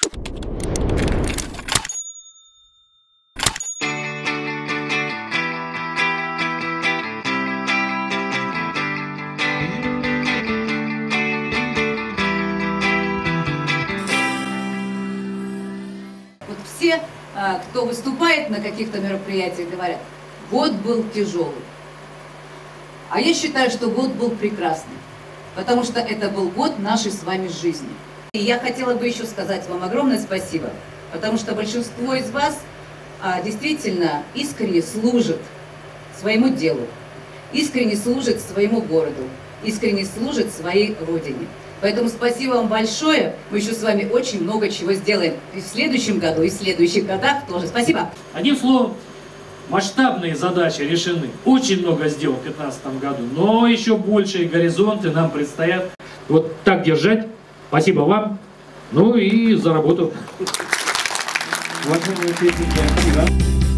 Вот все, кто выступает на каких-то мероприятиях, говорят, год был тяжелый. А я считаю, что год был прекрасный, потому что это был год нашей с вами жизни. И я хотела бы еще сказать вам огромное спасибо, потому что большинство из вас действительно искренне служит своему делу, искренне служит своему городу, искренне служит своей родине. Поэтому спасибо вам большое. Мы еще с вами очень много чего сделаем и в следующем году, и в следующих годах тоже. Спасибо. Одним словом, масштабные задачи решены. Очень много сделал в 2015 году, но еще большие горизонты нам предстоят. Вот так держать. Спасибо вам. Ну и за работу. Уважаемые участники актива.